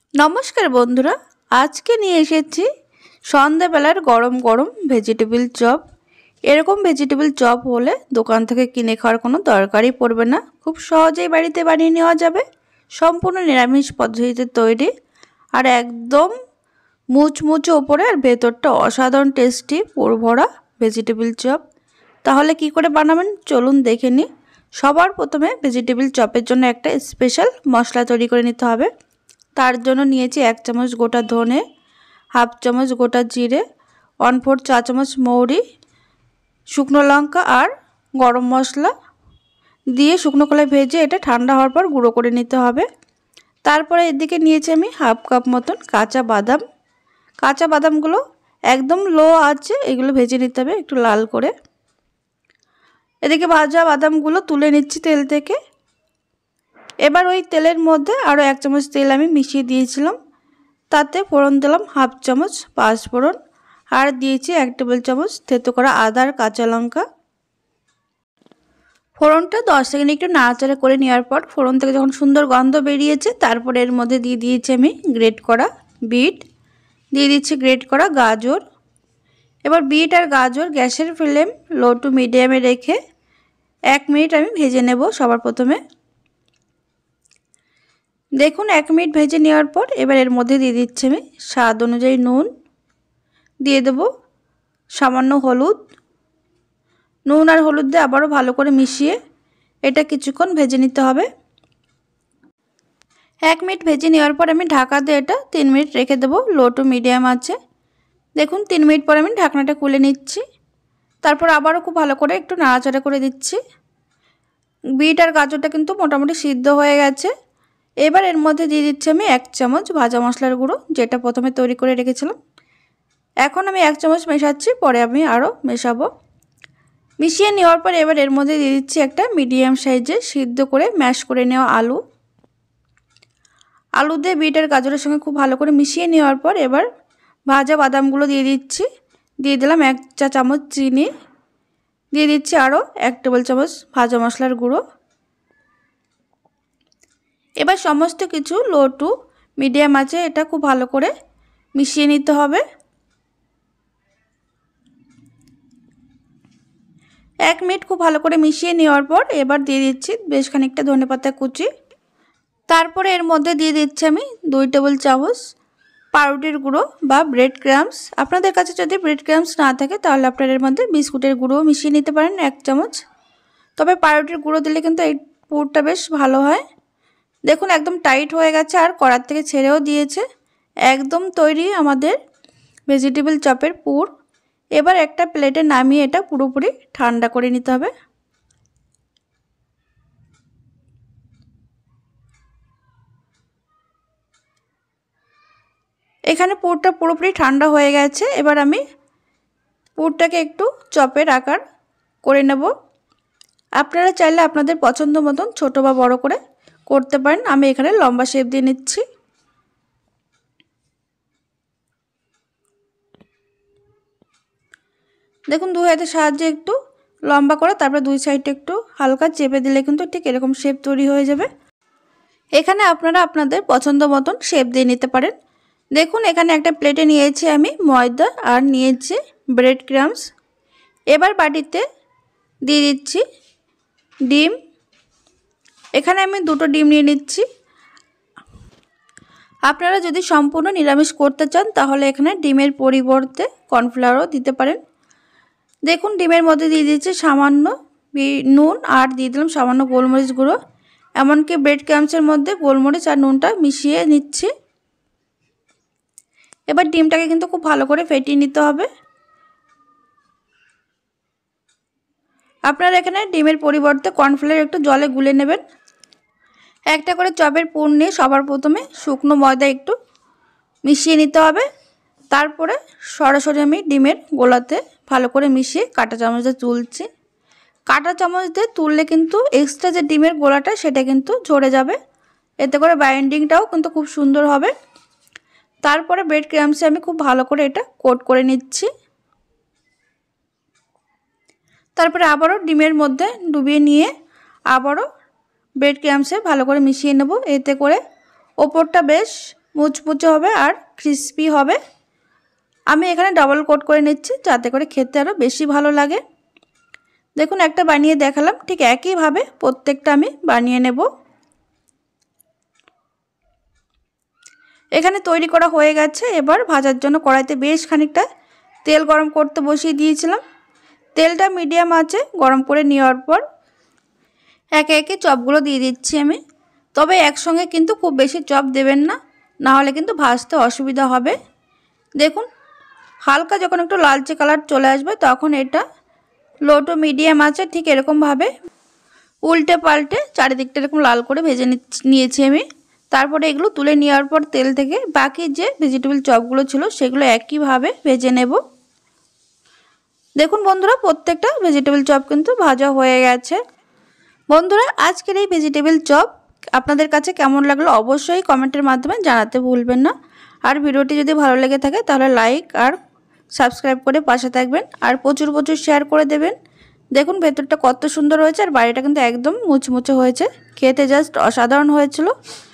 নমস্কার বন্ধুরা, আজকে নিয়ে এসেছি সন্ধ্যাবেলার গরম গরম ভেজিটেবিল চপ। এরকম ভেজিটেবিল চপ হলে দোকান থেকে কিনে খাওয়ার কোনো দরকারই পড়বে না। খুব সহজেই বাড়িতে বানিয়ে নেওয়া যাবে। সম্পূর্ণ নিরামিষ পদ্ধতিতে তৈরি আর একদম মুচমুচে ওপরে আর ভেতরটা অসাধারণ টেস্টি পুরভরা ভেজিটেবিল চপ। তাহলে কি করে বানাবেন চলুন দেখে নিই। সবার প্রথমে ভেজিটেবিল চপের জন্য একটা স্পেশাল মশলা তৈরি করে নিতে হবে। তার জন্য নিয়েছি 1 চামচ গোটা ধনে, হাফ চামচ গোটা জিরে, 1/4 চা চামচ মৌরি, শুকনো লঙ্কা আর গরম মশলা দিয়ে শুকনো কড়াই ভেজে এটা ঠান্ডা হওয়ার পর গুঁড়ো করে নিতে হবে। তারপরে এদিকে নিয়েছি আমি হাফ কাপ মতন কাঁচা বাদাম। কাঁচা বাদামগুলো একদম লো আছে, এগুলো ভেজে নিতে হবে একটু লাল করে। এদিকে ভাজা বাদামগুলো তুলে নিচ্ছি তেল থেকে। এবার ওই তেলের মধ্যে আরও 1 চামচ তেল আমি মিশিয়ে দিয়েছিলাম। তাতে ফোড়ন দিলাম হাফ চামচ পাঁচফোড়ন আর দিয়েছি 1 টেবিল চামচ থেতো করা আদা আর কাঁচা লঙ্কা। ফোড়নটা 10 সেকেন্ড একটু নাড়াচাড়া করে নেওয়ার পর ফোড়ন থেকে যখন সুন্দর গন্ধ বেরিয়েছে তারপরে এর মধ্যে দিয়ে দিয়েছি আমি গ্রেট করা বিট, দিয়ে দিচ্ছি গ্রেট করা গাজর। এবার বিট আর গাজর গ্যাসের ফ্লেম লো টু মিডিয়ামে রেখে 1 মিনিট আমি ভেজে নেব। সবার প্রথমে দেখুন 1 মিনিট ভেজে নেওয়ার পর এবার এর মধ্যে দিয়ে দিচ্ছি আমি স্বাদ অনুযায়ী নুন, দিয়ে দেব সামান্য হলুদ। নুন আর হলুদ দিয়ে আবারও ভালো করে মিশিয়ে এটা কিছুক্ষণ ভেজে নিতে হবে। 1 মিনিট ভেজে নেওয়ার পর আমি ঢাকা দিয়ে এটা 3 মিনিট রেখে দেবো লো টু মিডিয়াম আছে। দেখুন 3 মিনিট পর আমি ঢাকনাটা খুলে নিচ্ছি। তারপর আবারও খুব ভালো করে একটু নাড়াচাড়া করে দিচ্ছি। বিট আর গাজরটা কিন্তু মোটামুটি সিদ্ধ হয়ে গেছে। এবার এর মধ্যে দিয়ে দিচ্ছি আমি 1 চামচ ভাজা মশলার গুঁড়ো, যেটা প্রথমে তৈরি করে রেখেছিলাম। এখন আমি 1 চামচ মেশাচ্ছি, পরে আমি আরও মেশাবো। মিশিয়ে নেওয়ার পর এবার এর মধ্যে দিয়ে দিচ্ছি একটা মিডিয়াম সাইজে সিদ্ধ করে ম্যাশ করে নেওয়া আলু। আলু দিয়ে বিট আর গাজরের সঙ্গে খুব ভালো করে মিশিয়ে নেওয়ার পর এবার ভাজা বাদামগুলো দিয়ে দিচ্ছি। দিয়ে দিলাম 1 চা চামচ চিনি, দিয়ে দিচ্ছি আরও 1 টেবিল চামচ ভাজা মশলার গুঁড়ো। এবার সমস্ত কিছু লো টু মিডিয়াম আছে এটা খুব ভালো করে মিশিয়ে নিতে হবে। 1 মিনিট খুব ভালো করে মিশিয়ে নেওয়ার পর এবার দিয়ে দিচ্ছি বেশ খানিকটা ধনেপাতা কুচি। তারপরে এর মধ্যে দিয়ে দিচ্ছি আমি 2 টেবিল চামচ পাউরুটির গুঁড়ো বা ব্রেড ক্রাম্বস। আপনাদের কাছে যদি ব্রেড ক্রাম্বস না থাকে তাহলে আপনারা এর মধ্যে বিস্কুটের গুঁড়োও মিশিয়ে নিতে পারেন 1 চামচ। তবে পাউরুটির গুঁড়ো দিলে কিন্তু এই পুরটা বেশ ভালো হয়। দেখুন একদম টাইট হয়ে গেছে আর কড়ার থেকে ছেড়েও দিয়েছে। একদম তৈরি আমাদের ভেজিটেবল চপের পুর। এবার একটা প্লেটে নামিয়ে এটা পুরোপুরি ঠান্ডা করে নিতে হবে। এখানে পুরটা পুরোপুরি ঠান্ডা হয়ে গেছে। এবার আমি পুরটাকে একটু চপের আকার করে নেব। আপনারা চাইলে আপনাদের পছন্দ মতন ছোট বা বড় করে করতে পারেন। আমি এখানে লম্বা শেপ দিয়ে নিচ্ছি। দেখুন 2 হাতের সাহায্যে একটু লম্বা করে তারপরে 2 সাইডে একটু হালকা চেপে দিলে কিন্তু ঠিক এরকম শেপ তৈরি হয়ে যাবে। এখানে আপনারা আপনাদের পছন্দ মতন শেপ দিয়ে নিতে পারেন। দেখুন এখানে একটা প্লেটে নিয়েছি আমি ময়দা আর নিয়েছি ব্রেড ক্রাম্বস। এবার বাটিতে দিয়ে দিচ্ছি ডিম। এখানে আমি 2টো ডিম নিয়ে নিচ্ছি। আপনারা যদি সম্পূর্ণ নিরামিষ করতে চান তাহলে এখানে ডিমের পরিবর্তে কর্নফ্লাওয়ারও দিতে পারেন। দেখুন ডিমের মধ্যে দিয়ে দিচ্ছি সামান্য নুন আর দিয়ে দিলাম সামান্য গোলমরিচ গুঁড়ো। এমনকি ব্রেড ক্রাম্বসের মধ্যে গোলমরিচ আর নুনটা মিশিয়ে নিচ্ছি। এবার ডিমটাকে কিন্তু খুব ভালো করে ফেটিয়ে নিতে হবে। আপনারা এখানে ডিমের পরিবর্তে কর্নফ্লাওয়ার একটু জলে গুলে নেবেন। একটা করে চপের পুর নিয়ে সবার প্রথমে শুকনো ময়দা একটু মিশিয়ে নিতে হবে। তারপরে সরাসরি আমি ডিমের গোলাতে ভালো করে মিশিয়ে কাঁটা চামচ দিয়ে তুলছি। কাঁটা চামচ দিয়ে তুললে কিন্তু এক্সট্রা যে ডিমের গোলাটা সেটা কিন্তু ঝরে যাবে। এতে করে বাইন্ডিংটাও কিন্তু খুব সুন্দর হবে। তারপরে ব্রেড ক্রাম্বসে আমি খুব ভালো করে এটা কোট করে নিচ্ছি। তারপরে আবারও ডিমের মধ্যে ডুবিয়ে নিয়ে আবারও ব্রেড ক্রাম্বসে ভালো করে মিশিয়ে নেব। এতে করে ওপরটা বেশ মুচমুচে হবে আর ক্রিস্পি হবে। আমি এখানে ডাবল কোট করে নিচ্ছি যাতে করে খেতে আরও বেশি ভালো লাগে। দেখুন একটা বানিয়ে দেখালাম, ঠিক একইভাবে প্রত্যেকটা আমি বানিয়ে নেব। এখানে তৈরি করা হয়ে গেছে। এবার ভাজার জন্য কড়াইতে বেশ খানিকটা তেল গরম করতে বসিয়ে দিয়েছিলাম। তেলটা মিডিয়াম আঁচে গরম করে নেওয়ার পর একে একে চপগুলো দিয়ে দিচ্ছি আমি। তবে একসঙ্গে কিন্তু খুব বেশি চপ দেবেন না, না হলে কিন্তু ভাজতে অসুবিধা হবে। দেখুন হালকা যখন একটু লালচে কালার চলে আসবে তখন এটা লো টু মিডিয়াম আছে ঠিক এরকমভাবে উল্টে পাল্টে চারিদিকটা এরকম লাল করে ভেজে নিয়েছি আমি। তারপরে এগুলো তুলে নেওয়ার পর তেল থেকে বাকি যে ভেজিটেবল চপগুলো ছিল সেগুলো একইভাবে ভেজে নেব। দেখুন বন্ধুরা প্রত্যেকটা ভেজিটেবল চপ কিন্তু ভাজা হয়ে গেছে। বন্ধুরা আজকের এই ভেজিটেবল চপ আপনাদের কাছে কেমন লাগলো অবশ্যই কমেন্টের মাধ্যমে জানাতে ভুলবেন না। আর ভিডিওটি যদি ভালো লেগে থাকে তাহলে লাইক আর সাবস্ক্রাইব করে পাশে থাকবেন আর প্রচুর প্রচুর শেয়ার করে দেবেন। দেখুন ভেতরটা কত সুন্দর হয়েছে আর বাইরেটা কিন্তু একদম মুচমুচে হয়েছে, খেতে জাস্ট অসাধারণ হয়েছিল।